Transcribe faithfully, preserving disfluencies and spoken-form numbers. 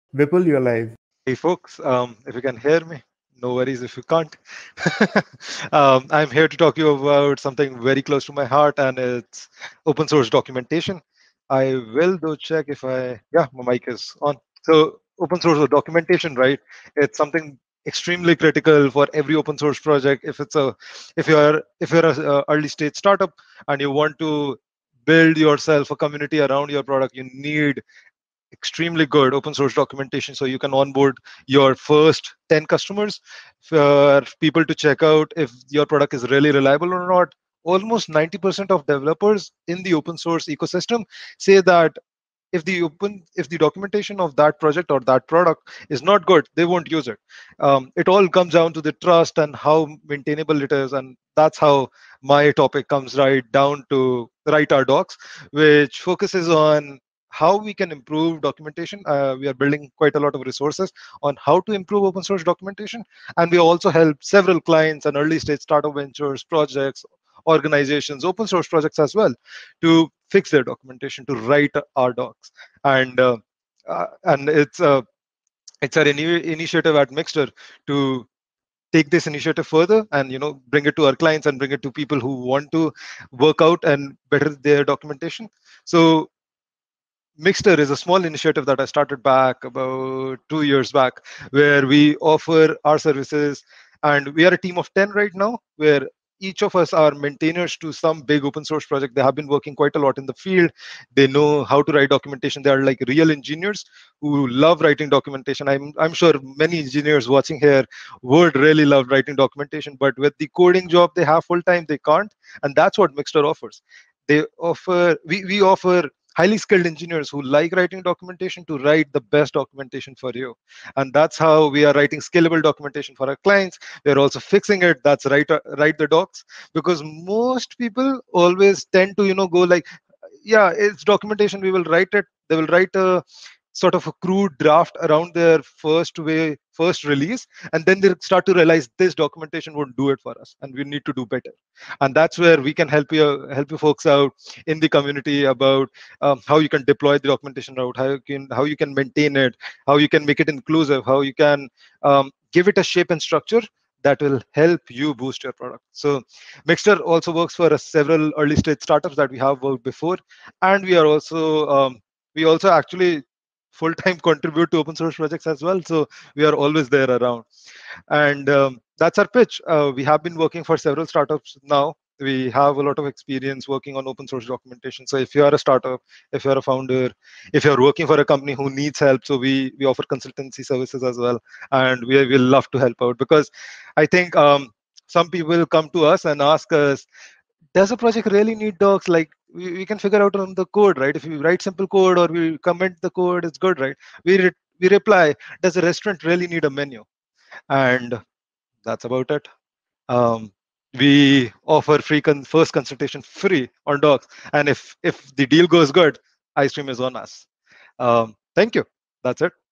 Vipul, you're live. Hey folks, um, if you can hear me, no worries if you can't. um, I'm here to talk to you about something very close to my heart, and it's open source documentation. I will though check if I, yeah, my mic is on. So open source documentation, right? It's something extremely critical for every open source project. If it's a, if you're, if you're a uh, early stage startup and you want to build yourself a community around your product, you need extremely good open source documentation so you can onboard your first ten customers for people to check out if your product is really reliable or not. Almost ninety percent of developers in the open source ecosystem say that if the open if the documentation of that project or that product is not good, they won't use it. Um, it all comes down to the trust and how maintainable it is, and that's how my topic comes right down to write our docs, which focuses on how we can improve documentation. Uh, we are building quite a lot of resources on how to improve open source documentation, and we also help several clients and early stage startup ventures, projects, organizations, open source projects as well, to fix their documentation, to write our docs. And uh, uh, and it's a it's our ini- initiative at Mixter to take this initiative further and you know bring it to our clients and bring it to people who want to work out and better their documentation. So Mixter is a small initiative that I started back about two years back, where we offer our services, and we are a team of ten right now, where each of us are maintainers to some big open source project. They have been working quite a lot in the field. They know how to write documentation. They are like real engineers who love writing documentation. I'm I'm sure many engineers watching here would really love writing documentation, but with the coding job they have full time, they can't, and that's what Mixter offers. They offer we, we offer highly skilled engineers who like writing documentation to write the best documentation for you. And that's how we are writing scalable documentation for our clients. We're also fixing it. That's write, write the docs, because most people always tend to, you know, go like, yeah, it's documentation. We will write it. They will write a sort of a crude draft around their first way, first release. And then they start to realize this documentation won't do it for us and we need to do better. And that's where we can help you, help you folks out in the community about um, how you can deploy the documentation route, how you can how you can maintain it, how you can make it inclusive, how you can um, give it a shape and structure that will help you boost your product. So Mixter also works for uh, several early stage startups that we have worked before, and we are also um, we also actually full time contribute to open source projects as well. So we are always there around, and um, that's our pitch. Uh, we have been working for several startups now. We have a lot of experience working on open source documentation. So if you are a startup, if you're a founder, if you're working for a company who needs help, so we we offer consultancy services as well, and we will love to help out, because I think um, some people come to us and ask us, does a project really need docs? Like we, we can figure out on the code, right? If we write simple code or we comment the code, it's good, right? We re- we reply, does a restaurant really need a menu? And that's about it. Um, we offer free con- first consultation free on docs, and if if the deal goes good, ice cream is on us. Um, thank you. That's it.